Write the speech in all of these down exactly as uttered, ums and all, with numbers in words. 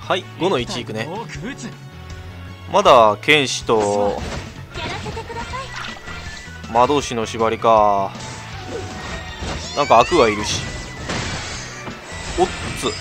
はい、ごのいちいくね。まだ剣士と魔導士の縛りか。なんか悪はいるし。おっつ。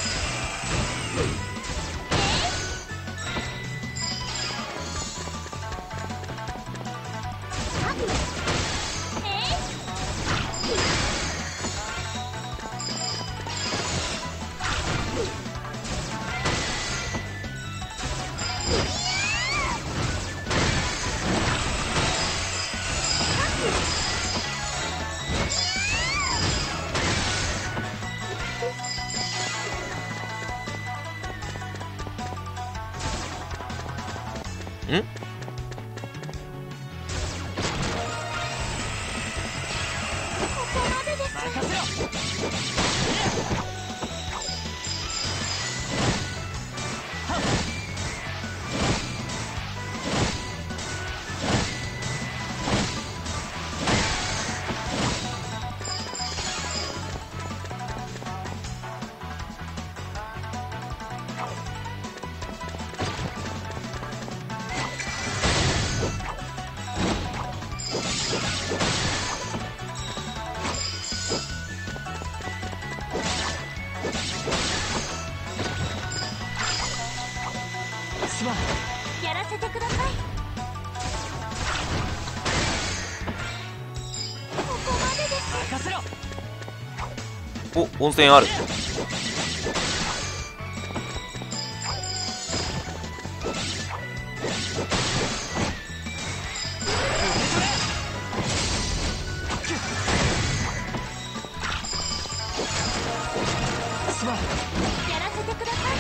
ん？ やらせてください。ここまでです。任せろ。 お、温泉ある。 やらせてください。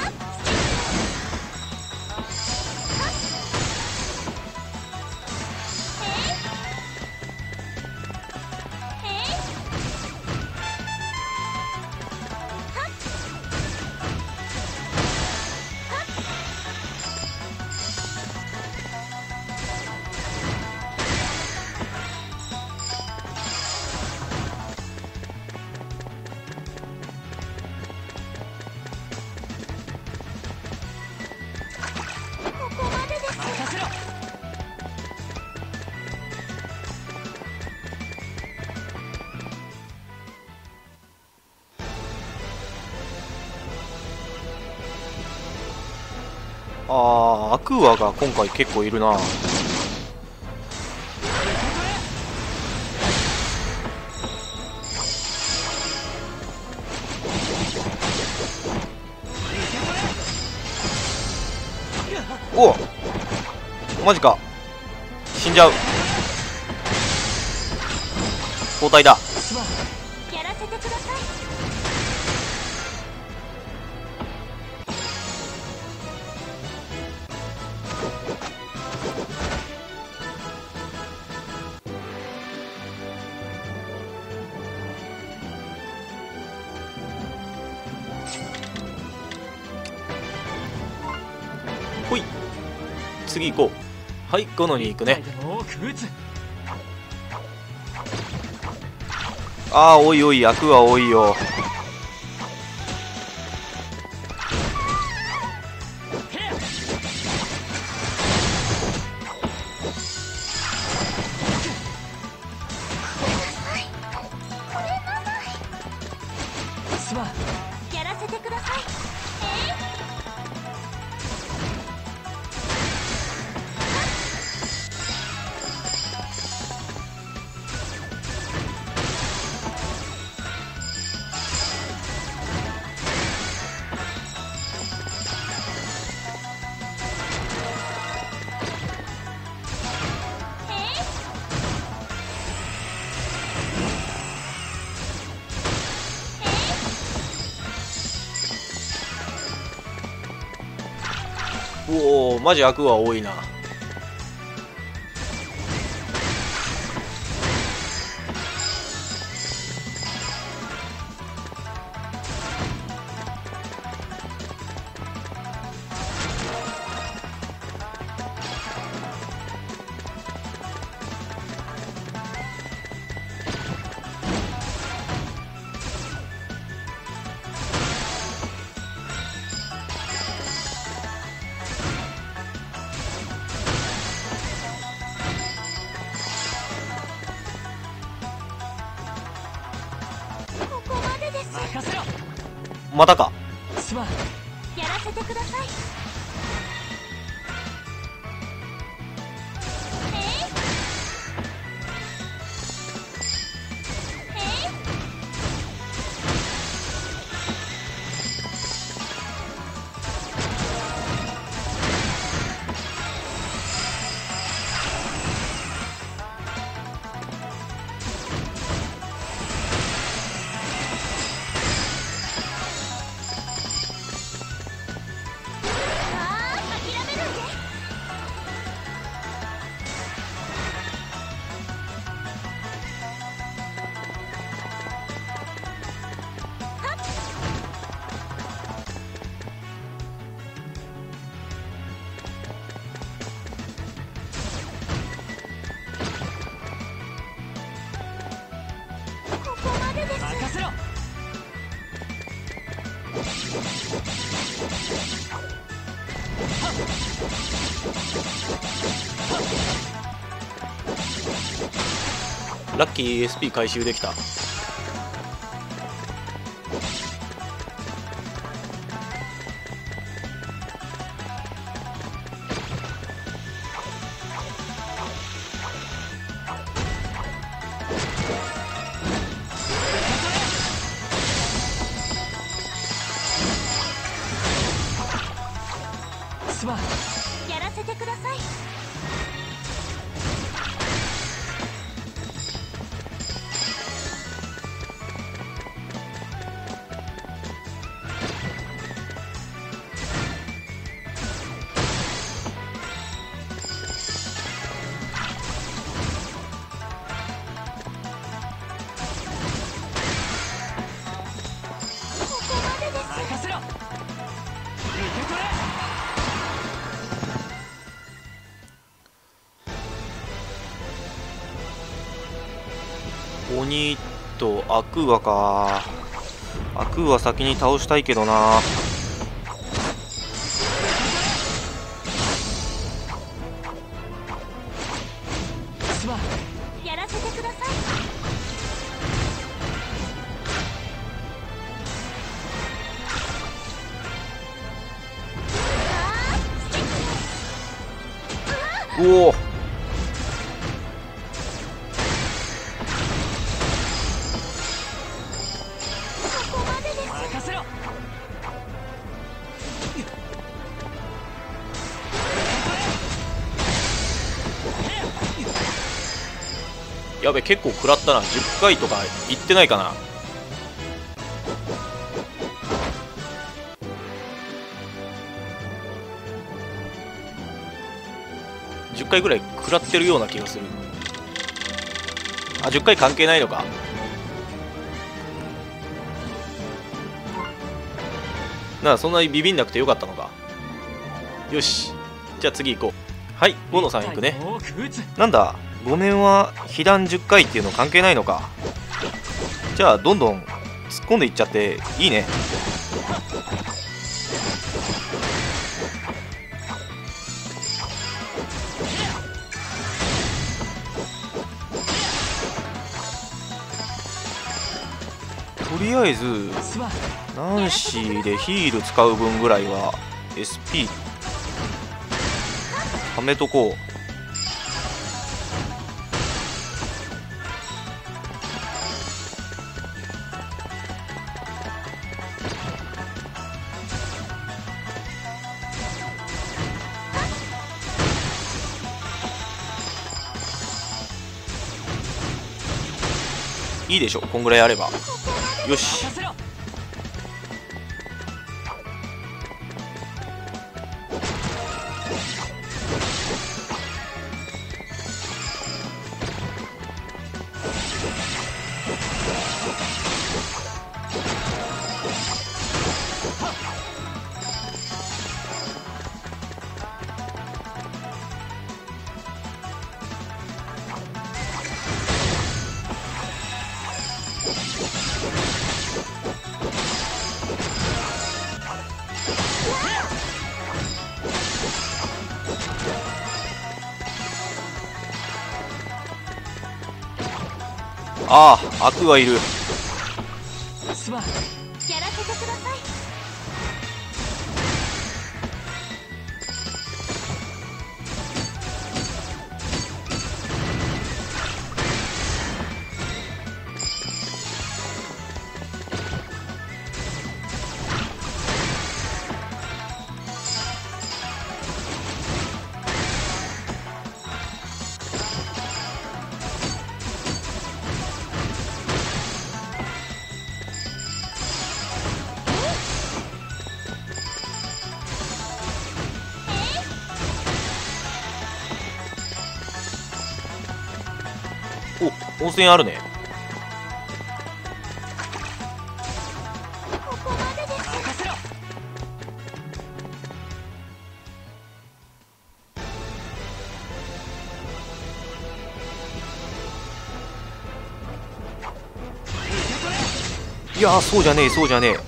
あー、アクアが今回結構いるな。おっ、マジか。死んじゃう。交代だ。 やらせてください。 ほい、次行こう。はい、ごのに行くね。あー、おいおい、役は多いよ。 やらせてください。 おお、マジ悪は多いな。 またか。 すまん。やらせてください。えいえい。任せろ。 ラッキー エスピー 回収できた。 すまん。やらせてください。任せろ。受け取れ。 鬼とアクーアか。アクーア先に倒したいけどな。 すまん。やらせてください。 おお、 任せろ。 やべ、結構食らったな。じゅっかいとかいってないかな。じゅっかいぐらい食らってるような気がする。あ、じゅっかい関係ないのか。なあ、そんなにビビんなくてよかったのか。よし、じゃあ次行こう。はい、ボノさん行くね。なんだ、ごめんは被弾じゅっかいっていうの関係ないのか。じゃあどんどん突っ込んでいっちゃっていいね。とりあえずナンシーでヒール使う分ぐらいは エスピー 貯めとこう。いいでしょ、こんぐらいあれば。よし、ああ、悪がいる。 すまん。やらせてください。 温泉あるね。 任せろ。 いやー、そうじゃねえそうじゃねえ。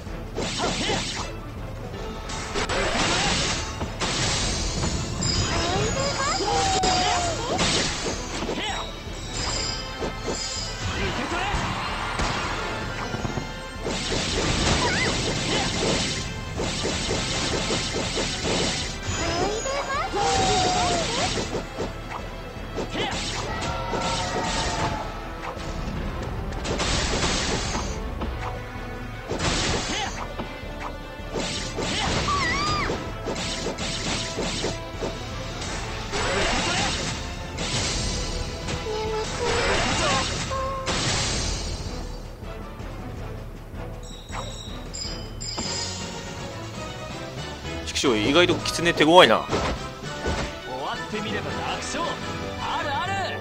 ちくしょう、意外とキツネ手強いな。 終わってみれば楽勝。あるある。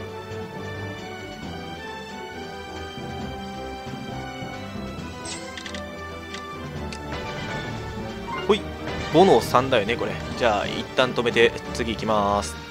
ほい、ボノさんだよねこれ。じゃあ一旦止めて次行きます。